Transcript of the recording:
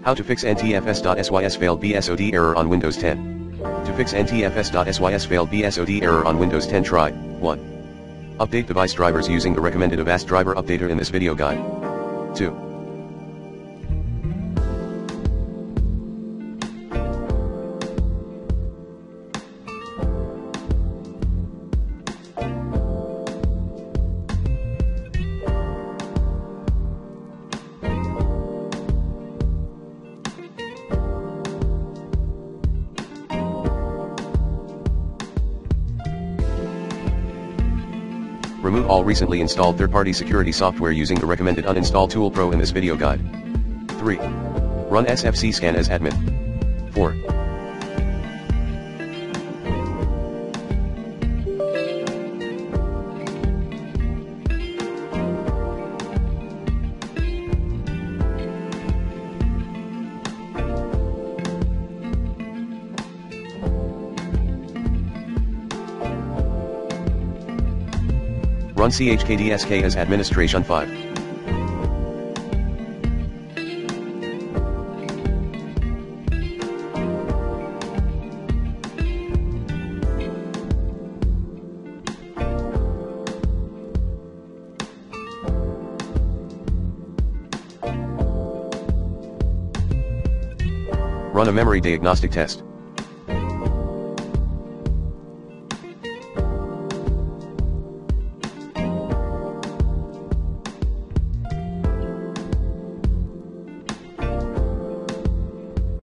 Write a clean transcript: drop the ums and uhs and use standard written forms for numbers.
How to fix Ntfs.sys failed BSOD error on Windows 10. To fix Ntfs.sys failed BSOD error on Windows 10, try 1. Update device drivers using the recommended Avast driver updater in this video guide. 2. Remove all recently installed third-party security software using the recommended Uninstall Tool Pro in this video guide. 3. Run Ntfs scan as admin. 4. Run chkdsk as administration. 5. Run a memory diagnostic test.